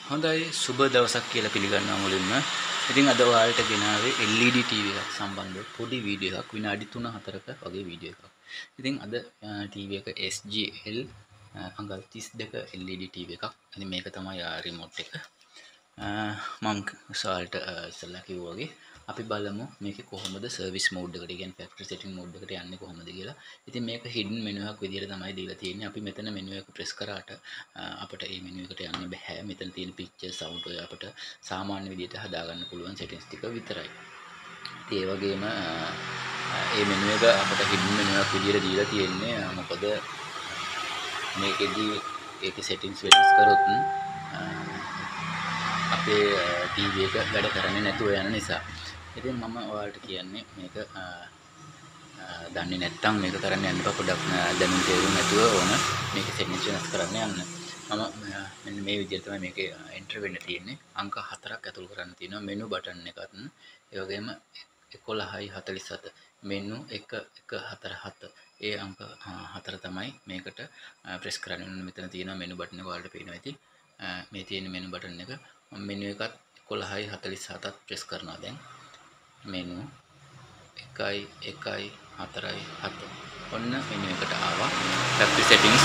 හොඳයි සුබ දවසක් කියලා පිළිගන්නවා මුලින්ම. ඉතින් අද ඔයාලට ගෙනාවේ LED TV එකක් සම්බන්ධව පොඩි වීඩියෝ එකක් විනාඩි 3-4ක වගේ වීඩියෝ එකක්. ඉතින් අද TV එක SGL අඟල් 32 LED TV එකක්. ඉතින් මේක තමයි රිමෝට් එක. මම ඔයාලට ඉස්සෙල්ලා කිව්වා වගේ අපි බලමු මේකේ කොහොමද සර්විස් මෝඩ් එකට කියන්නේ ෆැක්ටරි සෙටින් මෝඩ් එකට යන්නේ කොහොමද කියලා. ඉතින් මේක හිඩන් මෙනු එකක් විදිහට තමයි දීලා තියෙන්නේ. අපි මෙතන මෙනු එක ප්‍රෙස් කරාට අපිට මේ මෙනු එකට යන්න බෑ. මෙතන තියෙන පික්චර් සවුන්ඩ් ඔය අපිට සාමාන්‍ය විදිහට හදා ගන්න පුළුවන් සෙටින්ස් ටික විතරයි. ඉතින් ඒ වගේම මේ මෙනු එක අපිට හිඩන් මෙනු එකක් විදිහට දීලා තියෙන්නේ. මොකද මේකෙදී ඒකේ සෙටින්ස් වෙනස් කරොත් අපේ TV එක වැඩ කරන්නේ නැතුව යන නිසා. ඉතින් මම ඔයාලට කියන්නේ මේක දන්නේ නැත්නම් මේක කරන්න යන්න එපා. පොඩ්ඩක් දැනුම් තේරුම් නැතුව ඕන මේක සෙටින්ස් වෙනස් කරන්න යන්න. මම මෙන්න මේ විදිහට තමයි මේකේ එන්ටර් වෙන්න තියෙන්නේ. අංක 4ක් ඇතුල් කරන්න තියෙනවා මෙනු බටන් එකත්. ඒ වගේම 11:47 මෙනු 1147 ඒ අංක 4 තමයි මේකට ප්‍රෙස් කරන්න ඕනේ. මෙතන තියෙනවා මෙනු බටන් එක ඔයාලට පේනවා ඇති. මේ තියෙන මෙනු බටන් එක මම මෙනු එකත් 11:47ත් ප්‍රෙස් කරනවා දැන්. මෙනු 1.1.4.7 ඔන්න මෙනු එකට ආවා. ෆැක්ටරි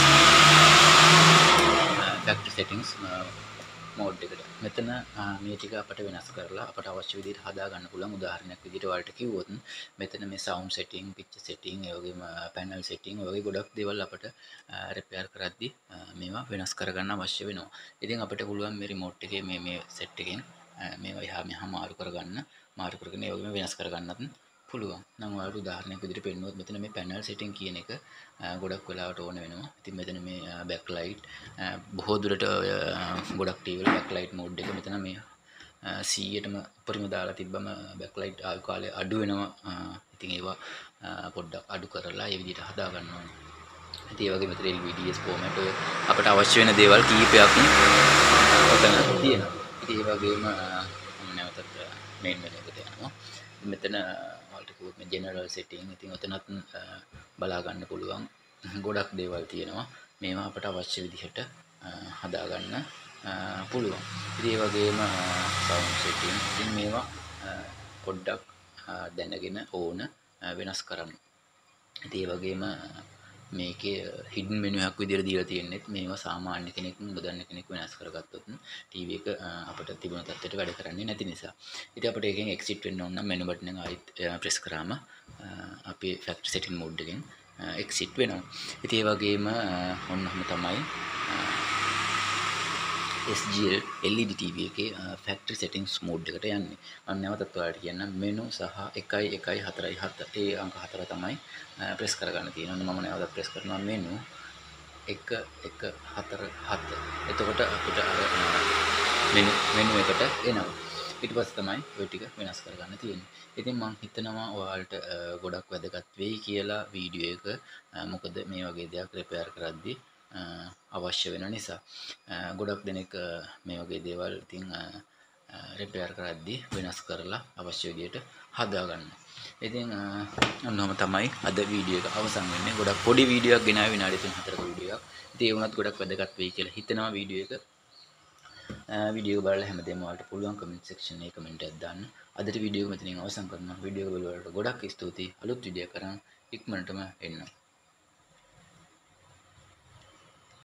සෙටින්ග්ස් මෝඩ් එකට. මෙතන මේ ටික අපිට වෙනස් කරලා අපට අවශ්‍ය විදිහට හදා ගන්න පුළුවන්. උදාහරණයක් විදිහට ඔයාලට කිව්වොත් මෙතන මේ සවුන්ඩ් සෙටින්, පික්චර් සෙටින්, ඒ වගේම පැනල් සෙටින් වගේ ගොඩක් දේවල් අපට රිපෙයාර් කරද්දී මේවා වෙනස් කරගන්න අවශ්‍ය වෙනවා. ඉතින් අපිට පුළුවන් මේ රිමෝට් එකේ මේ සෙට් එකෙන් මේවා එහා මෙහා මාරු කරගන්න, මාරු කරගෙන ඒ වගේම වෙනස් කරගන්නත් පුළුවන්. නම් ඔයාලට උදාහරණයක් විදිහට පෙන්නුවොත් මෙතන මේ පැනල් සෙටින් කියන එක ගොඩක් වෙලාවට ඕන වෙනවා. ඉතින් මෙතන මේ බෑක් ලයිට් බොහෝ දුරට ගොඩක් TV වල බෑක් ලයිට් මෝඩ් එක මෙතන මේ 100ටම උඩරිම දාලා තිබ්බම බෑක් ලයිට් ආයු කාලය අඩු වෙනවා. ඉතින් ඒවා පොඩ්ඩක් අඩු කරලා ඒ විදිහට හදා ගන්න ඕනේ. ඉතින් ඒ වගේ මෙතන LVDS ෆෝමැට් ඔය අපිට අවශ්‍ය වෙන දේවල් කීපයක් ඔතන තියෙනවා. ඉතින් ඒ වගේම නැවතත් මේන් මෙනු එකට යනවා. මෙතන ඔයාලට කිව්වොත් මේ ජෙනරල් සෙටින් ඉතින් ඔතනත් බලා ගන්න පුළුවන් ගොඩක් දේවල් තියෙනවා. මේවා අපට අවශ්‍ය විදිහට හදා ගන්න පුළුවන්. ඉතින් ඒ වගේම සවුන්ඩ් සෙටින් ඉතින් මේවා පොඩ්ඩක් දැනගෙන ඕන වෙනස් කරන්න. ඉතින් ඒ වගේම මේකේ හිඩන් මෙනු එකක් විදිහට දීලා තියෙන්නේ මේවා සාමාන්‍ය කෙනෙක් නොදන්න කෙනෙක් වෙනස් කරගත්තොත් TV එක අපිට තිබුණ තත්ත්වයට වැඩ කරන්නේ නැති නිසා. ඉතින් අපිට එකෙන් එක්සිට් වෙන්න ඕන නම් මෙනු බටන් එක ආයෙත් ප්‍රෙස් කරාම අපේ ෆැක්ටරි සෙටින් මෝඩ් එකෙන් එක්සිට් වෙනවා. ඉතින් ඒ වගේම ඔන්නම තමයි SGL LED TV එකේ ෆැක්ටරි සෙටින්ග්ස් මෝඩ් එකට යන්නේ. මම නැවතත් ඔයාලට කියන්නම් මෙනු සහ 1.1.4.7 ඒ අංක 4 තමයි ප්‍රෙස් කරගන්න තියෙනවා. මම නැවතත් ප්‍රෙස් කරනවා මෙනු 1.1.4.7. එතකොට අපිට මෙනු එකට එනවා. ඊට පස්සේ තමයි ওই ටික වෙනස් කරගන්න තියෙන්නේ. ඉතින් මම හිතනවා ඔයාලට ගොඩක් වැදගත් වෙයි කියලා වීඩියෝ එක. මොකද මේ වගේ දෙයක් රිපෙයාර් කරද්දී අවශ්‍ය වෙන නිසා ගොඩක් දෙනෙක් මේ වගේ දේවල් ඉතින් රිපෙයාර් කරද්දී වෙනස් කරලා අවශ්‍ය විදිහට හදා ගන්නවා. ඉතින් ඔන්නෝම තමයි අද වීඩියෝ එක අවසන් වෙන්නේ. ගොඩක් පොඩි වීඩියෝ එකක් ගෙනාවේ විනාඩි 3-4ක වීඩියෝ එකක්. ඉතින් ඒ වුණත් ගොඩක් වැදගත් වෙයි කියලා හිතනවා වීඩියෝ එක. වීඩියෝ එක බලලා හැමදේම ඔයාලට පුළුවන් කමෙන්ට් සෙක්ෂන් එකේ කමෙන්ට් එකක් දාන්න. අදට වීඩියෝ එක මෙතනින් අවසන් කරනවා. වීඩියෝ එක බලලා ගොඩක් ස්තුතියි. අලුත් වීඩියෝ කරන් ඉක්මනටම එන්න.